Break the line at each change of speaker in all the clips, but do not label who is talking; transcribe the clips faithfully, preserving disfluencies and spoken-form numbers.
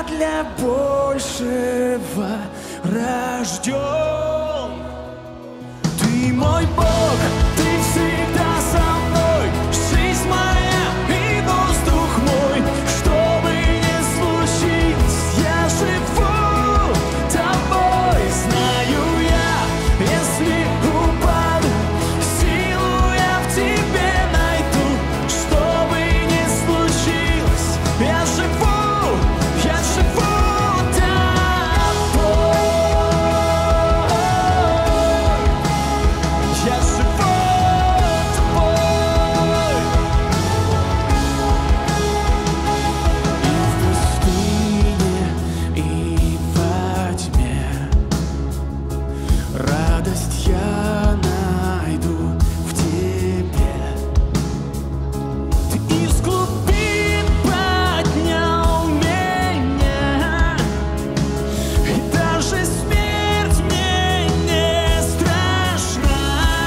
для большего рожден. Ты мой Бог, ты всегда со мной, жизнь моя и воздух мой. Что бы ни случилось, я живу тобой. Знаю я, если упаду, силу я в тебе найду. Что бы ни случилось, я живу, я живу тобой. Я живу тобой. И в пустыне, и во тьме радость я найду в тебе. Ты из глубин поднял меня, и даже смерть мне не страшна.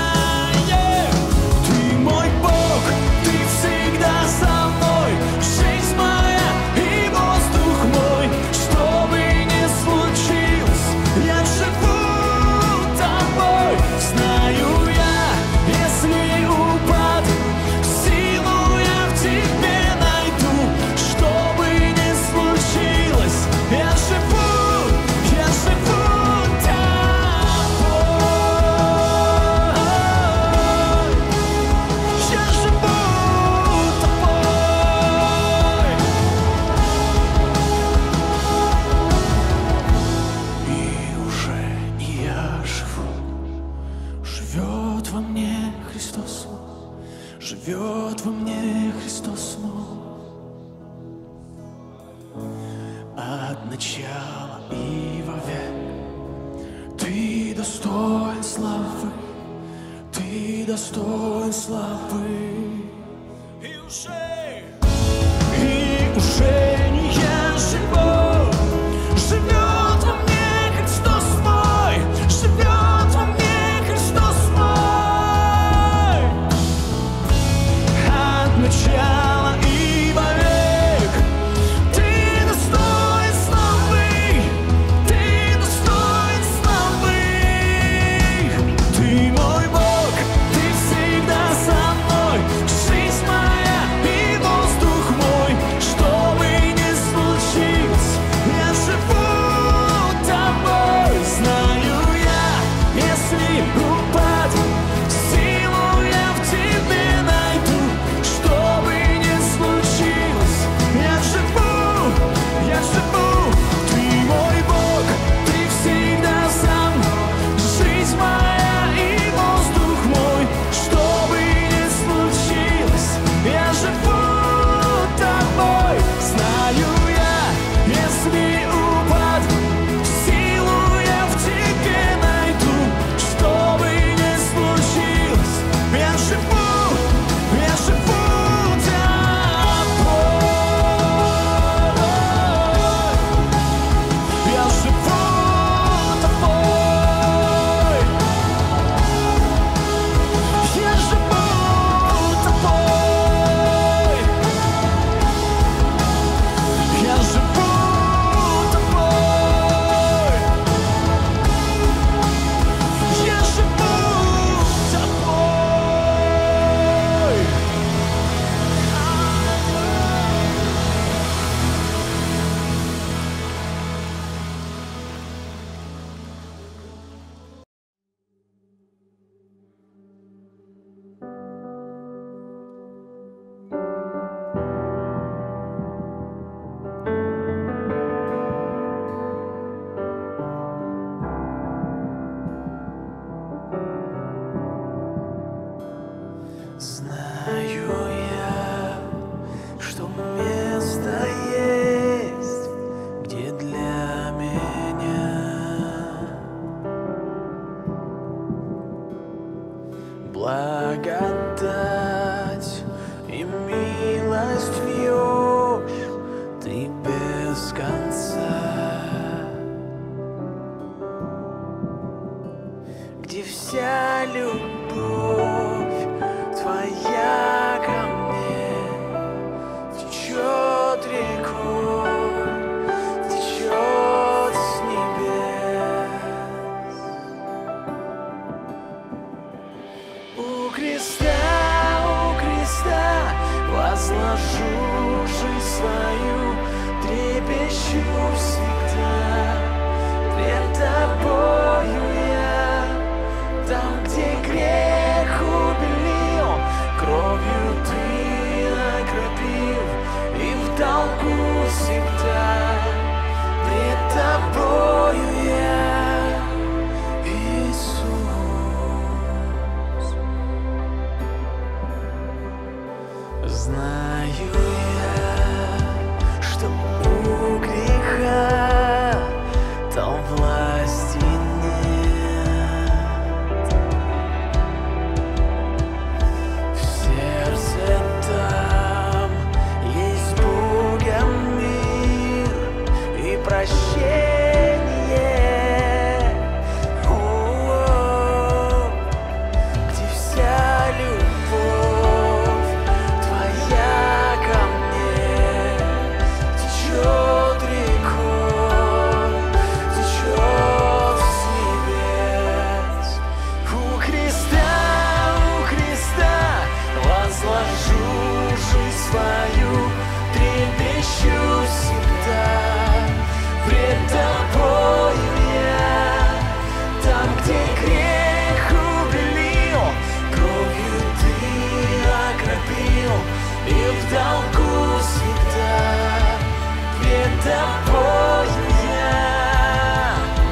Ты мой Бог, ты всегда со мной, жизнь моя и воздух мой. Что бы ни случилось, я живу тобой. Знаю я, если упаду, силу я в тебе найду. Что бы ни случилось, я живу, я живу тобой. Я живу тобой. И уже не я живу, живет во мне Христос мой, живет во мне Христос мой. От начала и вовек ты достоин славы, ты достоин славы. И уже, и уже не я живу, живет во мне Христос мой, живет во мне Христос мой. От начала и вовек ты достоин славы, ты достоин славы. Ты мой Бог, ты всегда со мной, жизнь моя и воздух мой. Что бы ни случилось, я живу тобой. Знаю я, если упаду, силу я в тебе найду. Что бы ни случилось, я живу, я живу. Ты мой Бог, ты всегда со мной, жизнь моя и воздух мой. Что бы ни случилось, я живу тобой. Знаю я, если упаду, силу я в тебе найду. Что бы ни случилось, я живу, я живу тобой. Я живу тобой. Я живу тобой. Я живу тобой. Я живу тобой. Знаю я, что место есть, где для меня благодать и милость льешь ты без конца, где вся любовь твоя ко мне течет рекой, возложу жизнь свою, трепещу всегда пред тобою я. Там, где грех убелил, кровью ты окропил, и в долгу всегда пред тобою я, Иисус. Знаю я, что у греха там власти нет. В сердце там есть Бога мир и прощение. О-о-о, где вся любовь твоя ко мне течет рекой, течет с небес. У креста, у креста возложу жизнь свою, трепещу всегда пред тобою я. Там, где грех убелил, кровью ты окропил, и в долгу всегда пред тобою я.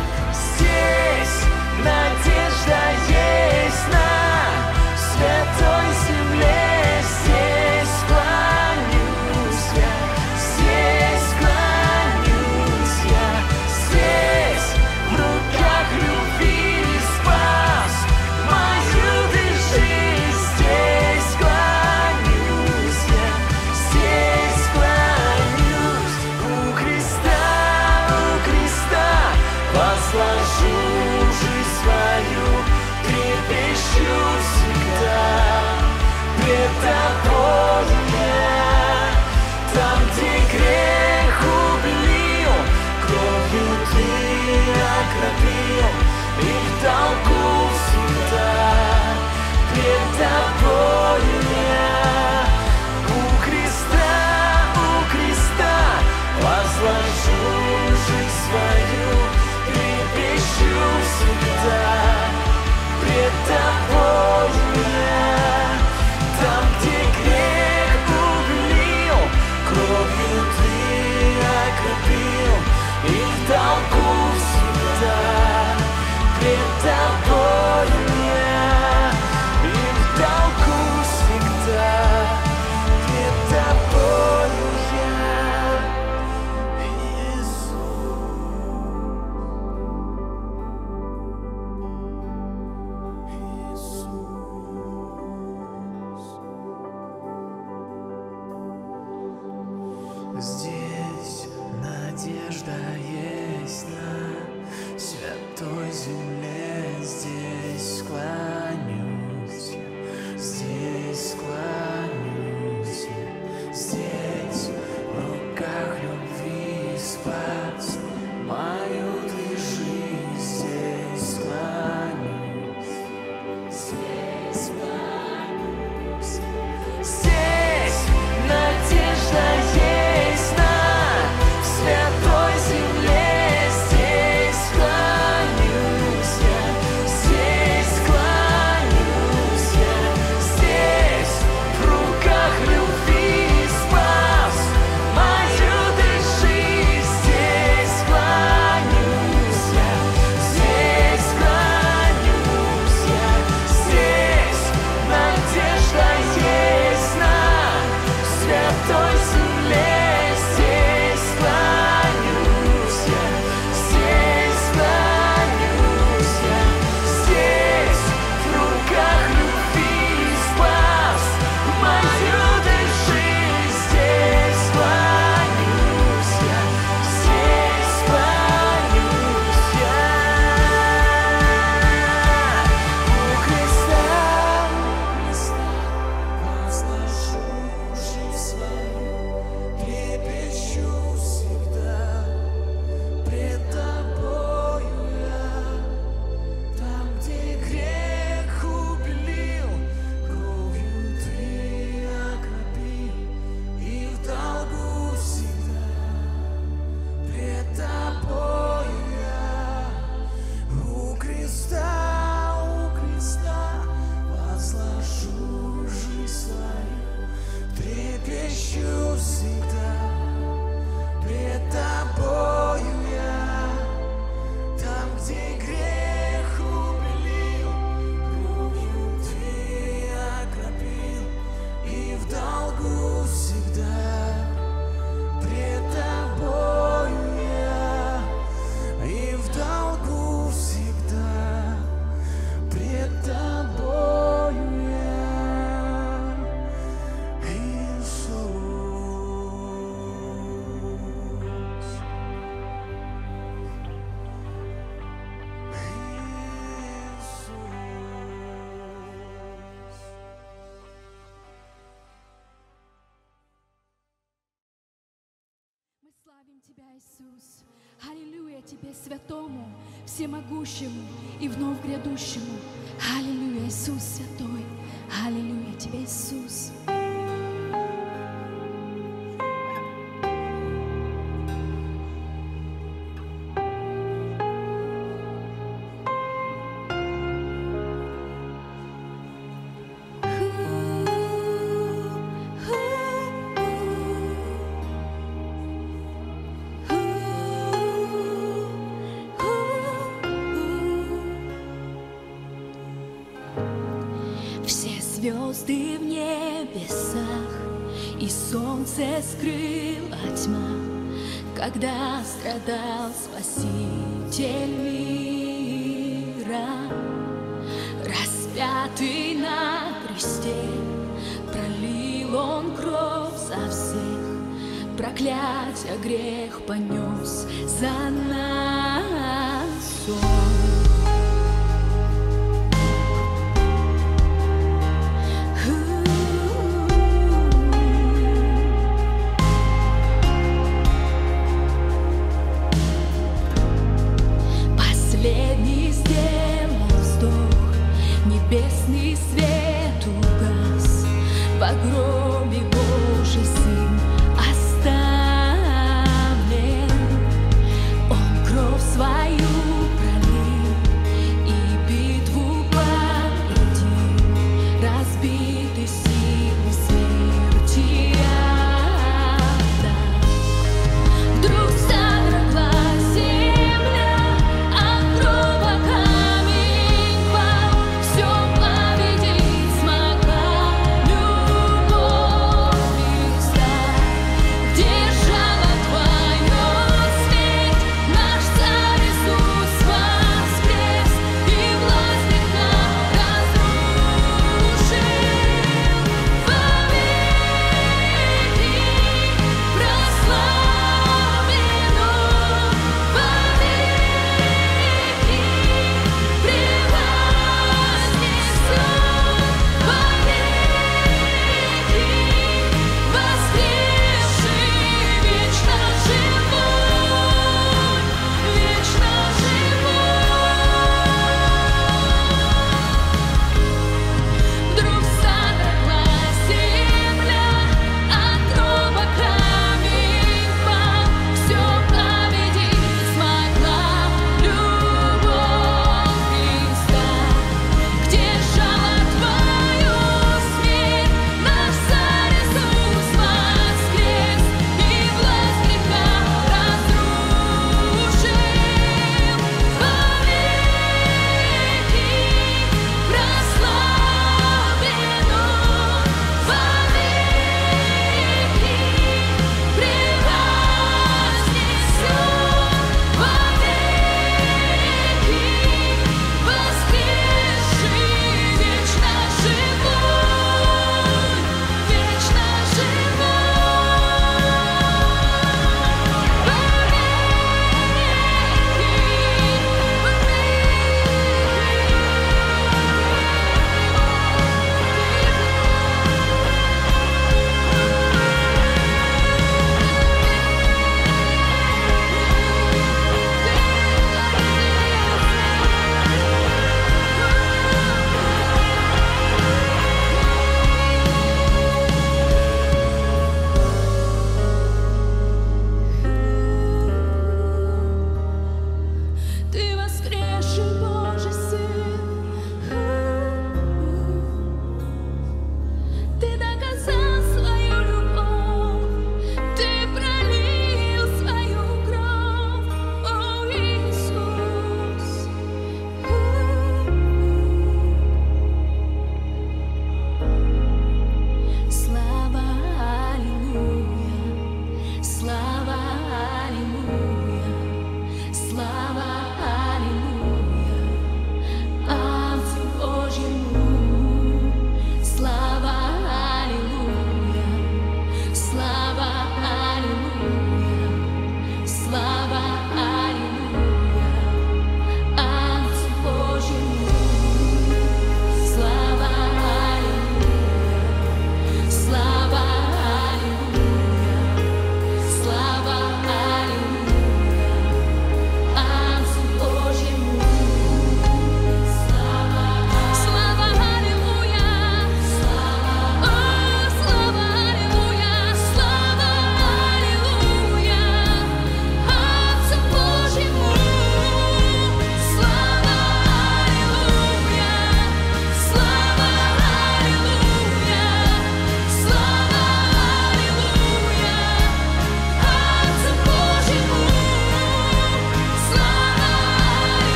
Здесь надежда есть на святой земле, здесь склонюсь я, здесь склонюсь я, здесь в руках любви спас мою ты жизнь, здесь склонюсь я, здесь склонюсь. У креста, у креста возложу жизнь свою, трепещу всегда пред тобою я. Там, где грех убелил, кровью ты окропил, и в долгу всегда пред тобою я. У креста, у креста возложу жизнь свою, трепещу всегда пред тобою я. Там, где грех убелил, кровью ты окропил, и в долгу всегда пред тобою я, и в долгу всегда пред тобою я, Иисус. Здесь надежда есть на святой земле, здесь склонюсь я, здесь склонюсь я, здесь в руках любви спас мою ты жизнь, здесь склонюсь, здесь склонюсь. Здесь надежда есть на святой земле, здесь склонюсь я,
Славим Тебя, Иисус. Аллилуйя Тебе, святому, всемогущему и вновь грядущему. Аллилуйя, Иисус святой. Аллилуйя Тебе, Иисус.
Звезды в небесах, и солнце скрыла тьма, когда страдал Спаситель мира. Распятый на кресте, пролил Он кровь за всех, проклятие грех понес за нас Он. Последний сделал вздох, небесный свет угас, в гробе Божий Сын оставлен. Он кровь свою пролил и битву победил, разбиты силы смерти ада. Вдруг содрогла земля, любовь Христа.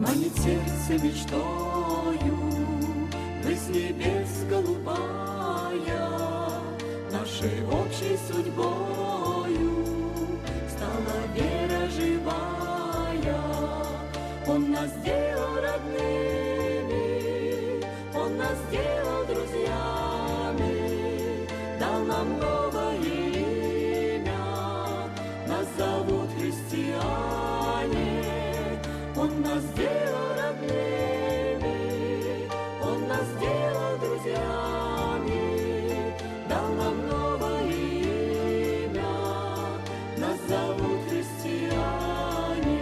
манит сердце мечтою, высь небес голубая, нашей общей судьбою стала вера живая. Он нас сделал родными, Он нас сделал друзьями, дал нам новое имя, нас зовут христиане. Он нас сделал родными, Он нас сделал друзьями, дал нам новое имя, нас зовут христиане.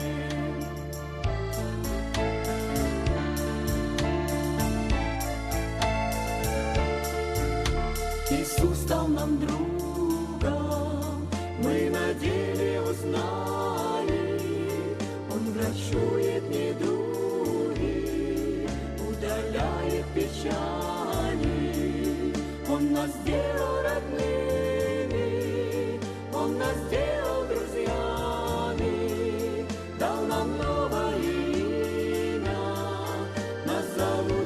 Иисус стал нам другом, мы на деле узнали, Он врачует недуги, удаляет печали. Он нас сделал родными, Он нас сделал друзьями, дал нам новое имя, нас зовут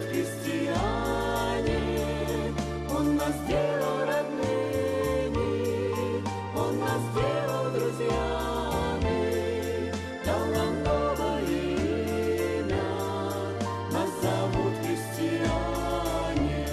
христиане. Он нас сделал родными, Он нас сделал друзьями, дал нам новое имя, нас зовут христиане.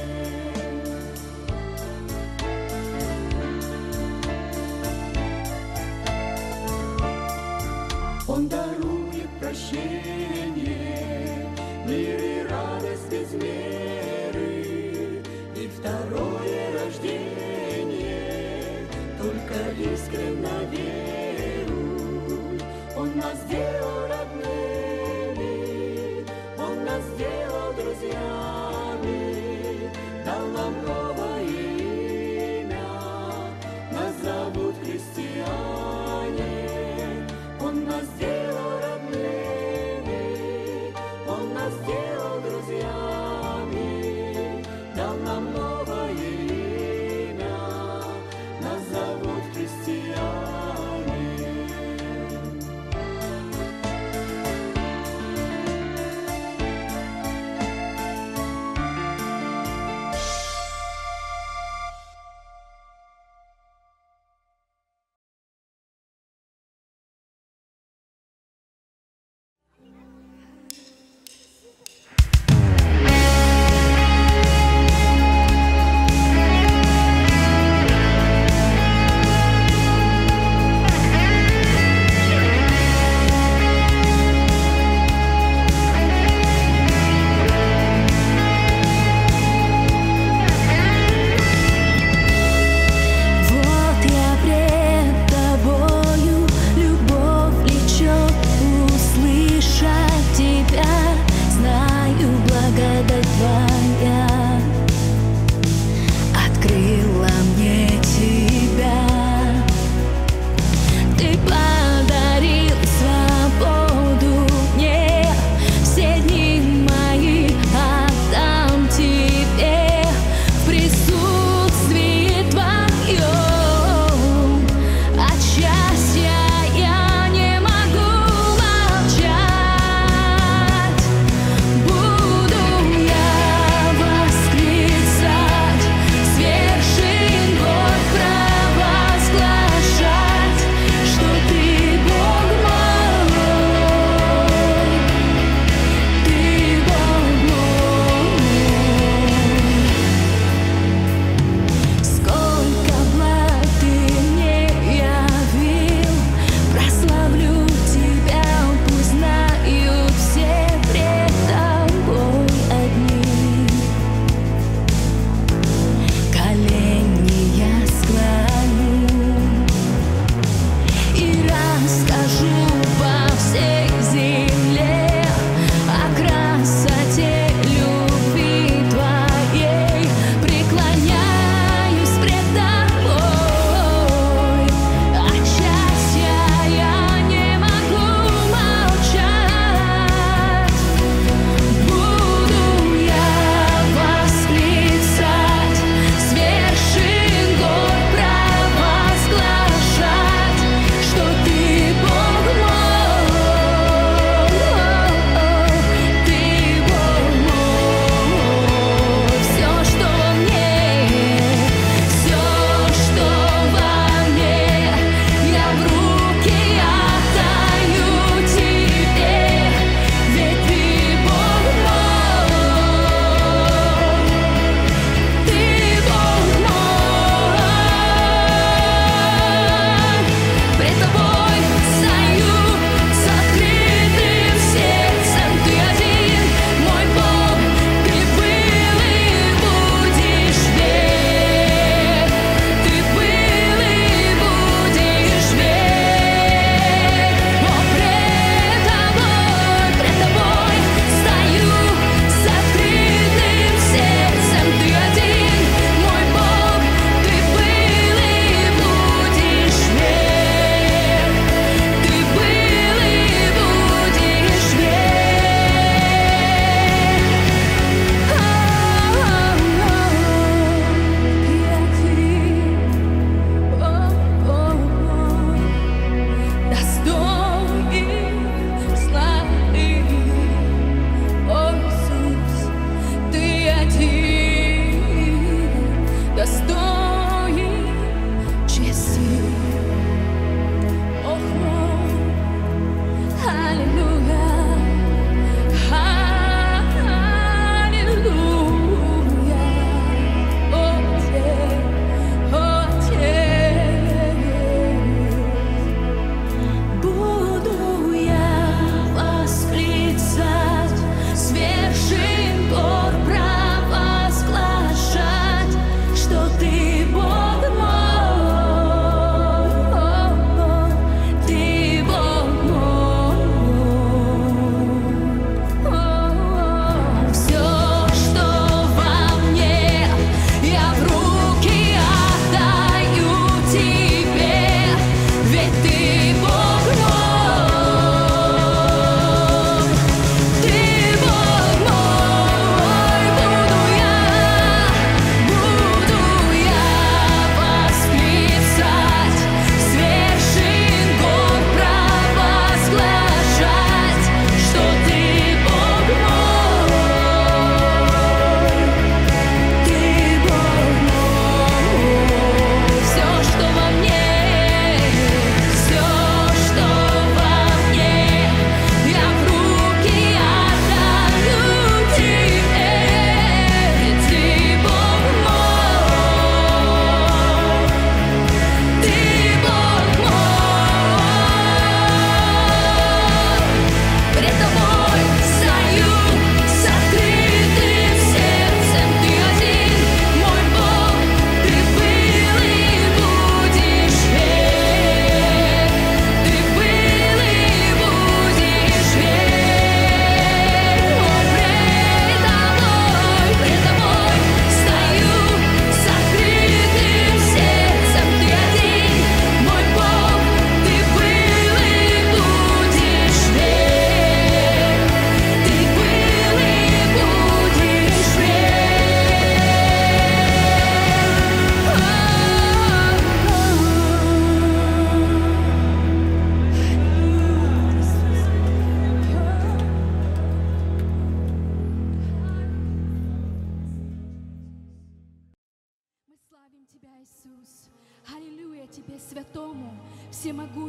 Он дарует прощение, мир и радость без меры, и второе рождение, только искренно веруй. Он нас сделал родными, Он нас сделал друзьями, дал нам новое имя, нас зовут христиане. Он нас сделал родными, Он нас сделал друзьями, дал нам новое имя, нас зовут христиане.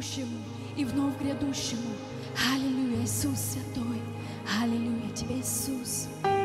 живущему и вновь грядущему. Аллилуйя, Иисус святой. Аллилуйя Тебе, Иисус.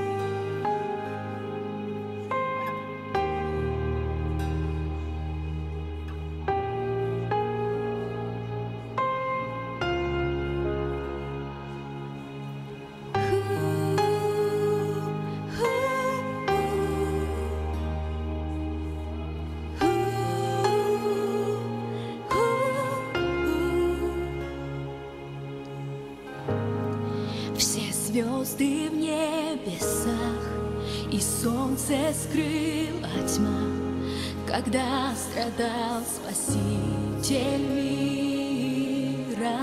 Звезды в небесах, и солнце скрыла тьма, когда страдал Спаситель мира.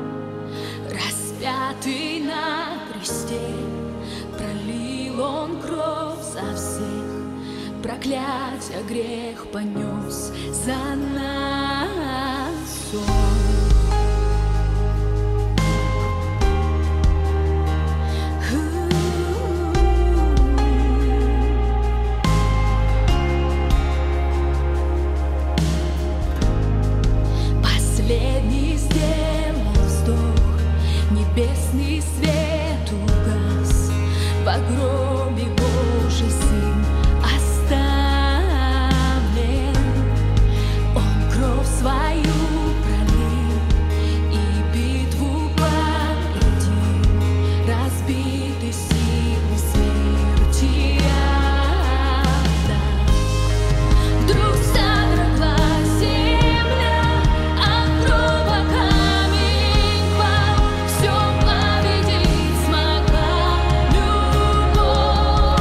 Распятый на кресте, пролил Он кровь за всех, проклятие грех понес за нас Он. Последний сделал вздох, небесный свет угас, в гробе Божий Сын оставлен. Он кровь свою пролил и битву победил, разбиты силы смерти отдал. Вдруг содроглась земля, любовь.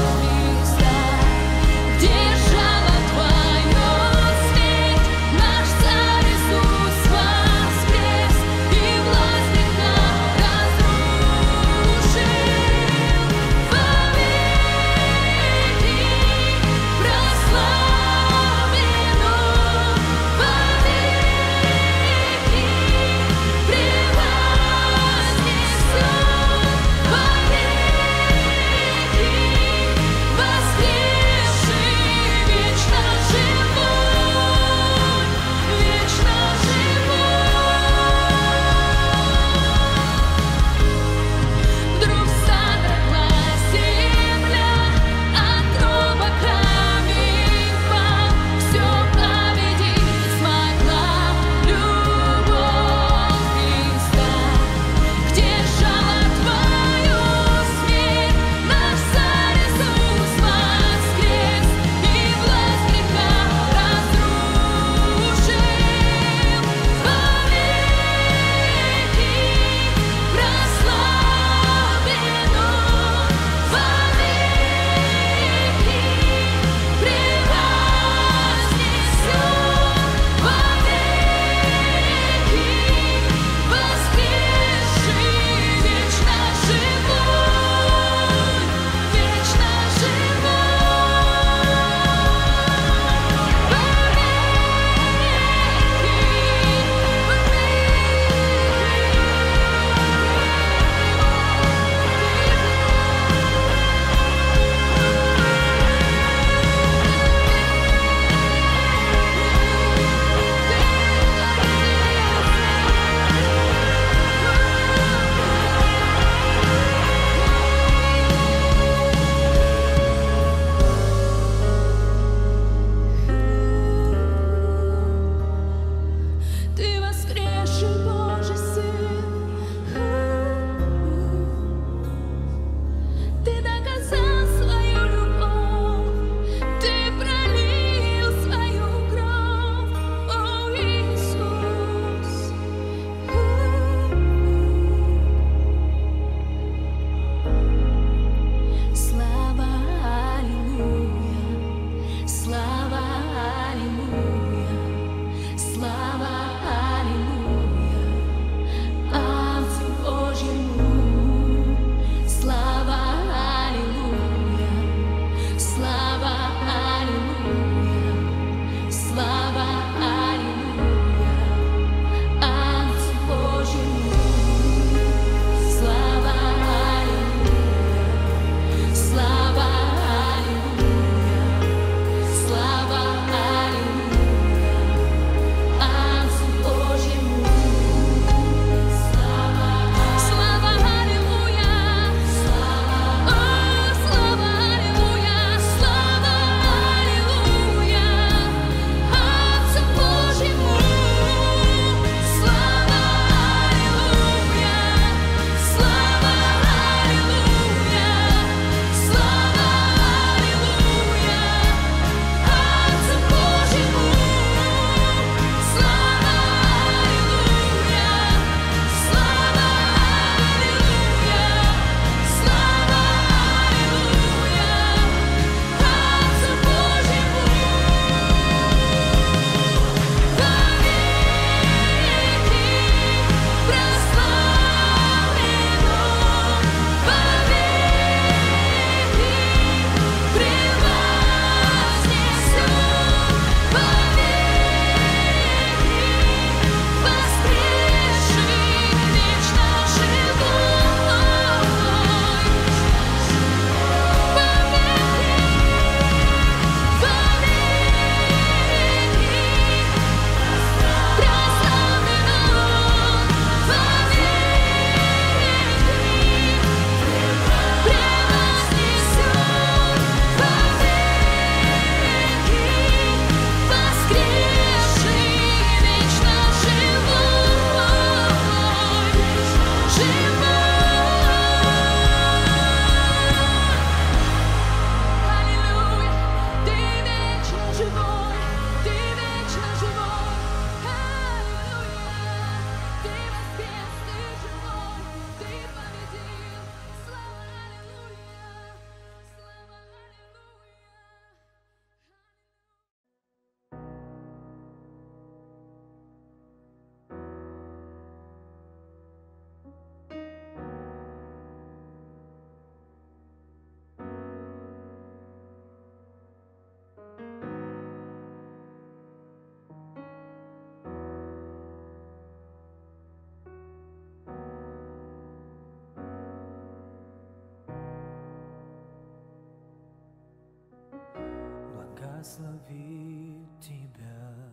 Благословит тебя,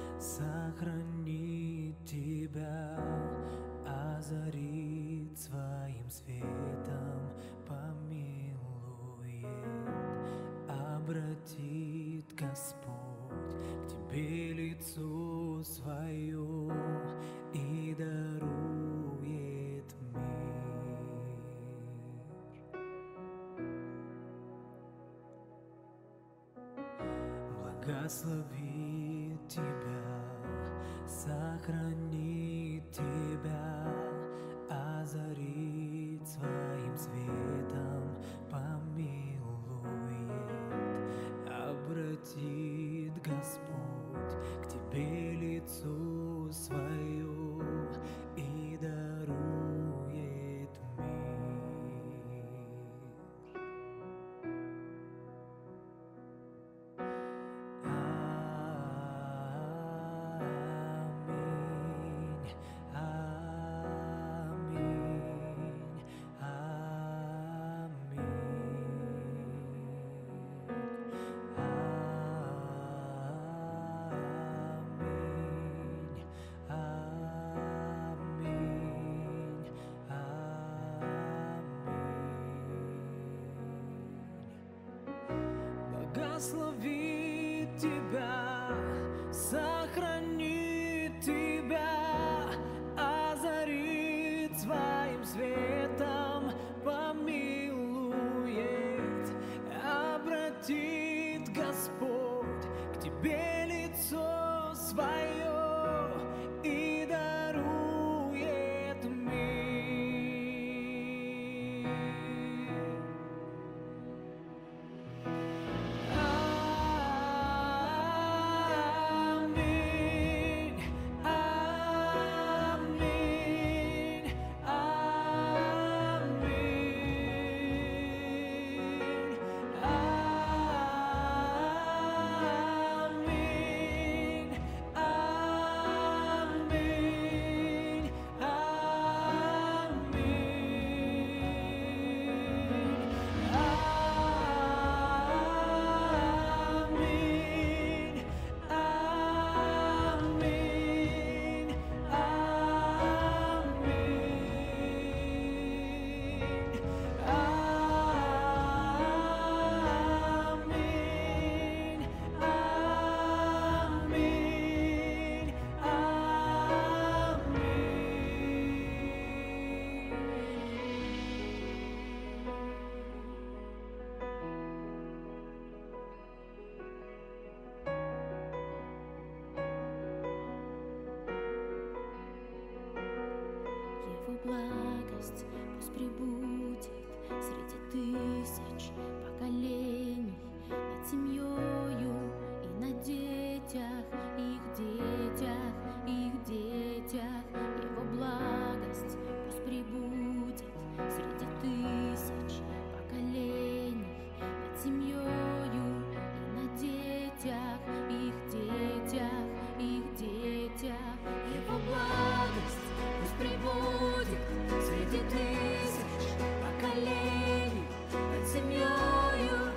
сохранит тебя, озарит своим светом, помилует, обратит Господь к тебе лицо свое и дарует мир. Благословит тебя, сохранит тебя, озарит своим светом, помилует, обратит Господь к тебе лицо свое и дарует мир. Благословит тебя, сохранит тебя, озарит своим светом, помилует, обратит Господь к тебе лицо свое и дарует мир.
Благость пусть пребудет среди тысяч поколений, над семьёю и на детях, их детях, их детях. Его благость пусть пребудет среди тысяч поколений, над семьёю и на детях, их детях, их детях. Его благость пусть пребудет среди тысяч поколений, над семьёю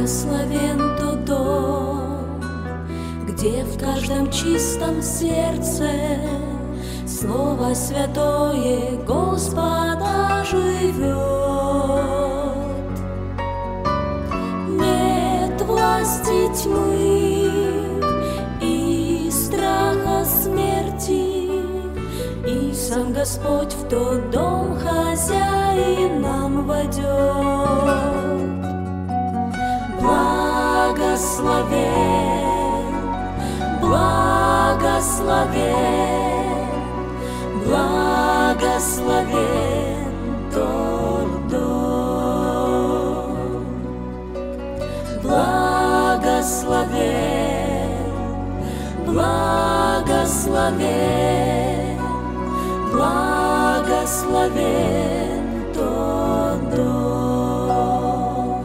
Благословен тот дом, где в каждом чистом сердце Слово Святое Господа живет. Нет власти тьмы и страха смерти, и сам Господь в тот дом хозяином войдет. Благословен, благословен, благословен тот дом. Благословен, благословен, благословен тот дом.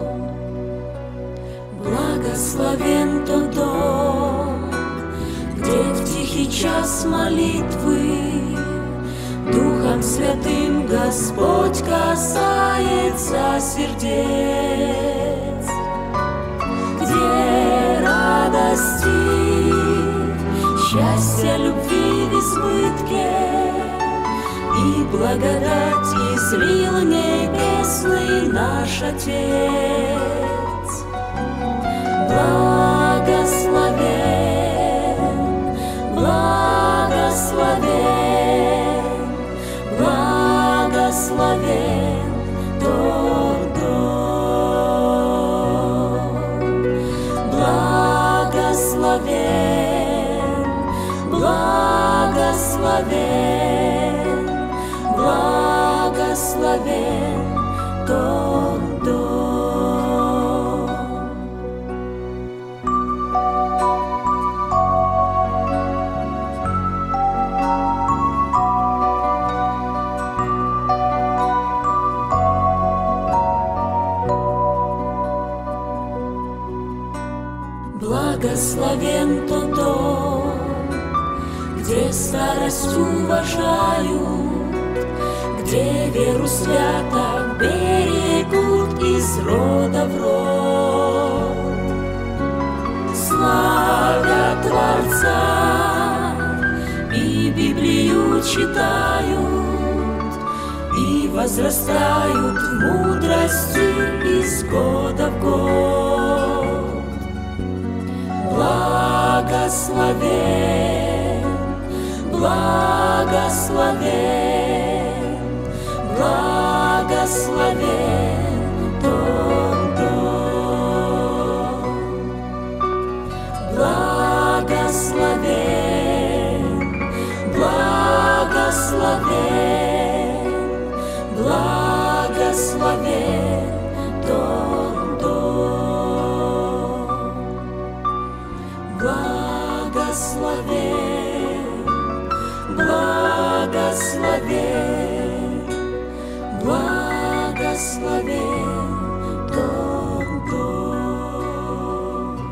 Благословен тот дом, где в тихий час молитвы Духом Святым Господь касается сердец, где радости, счастья, любви в избытке и благодать излил небесный наш Отец. Благословен, благословен, благословен тот дом. Благословен, благословен, благословен тот дом. Благословен тот дом, где старость уважают, где веру свято берегут из рода в род. Славят Творца и Библию читают, и возрастают в мудрости из года в год. Благословен, благословен, благословен тот дом. Благословен, благословен, благословен тот дом. Благословен, благословен, благословен тот дом.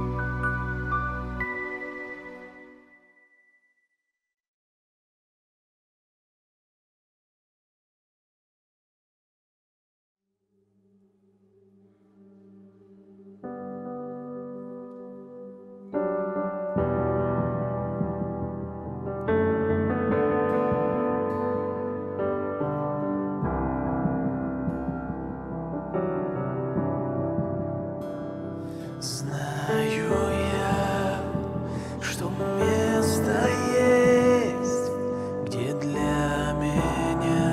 Знаю я, что место есть, где для меня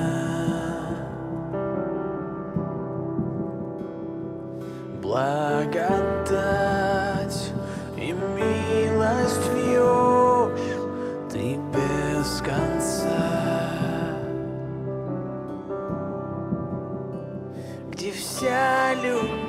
благодать и милость вьешь ты без конца, где вся любовь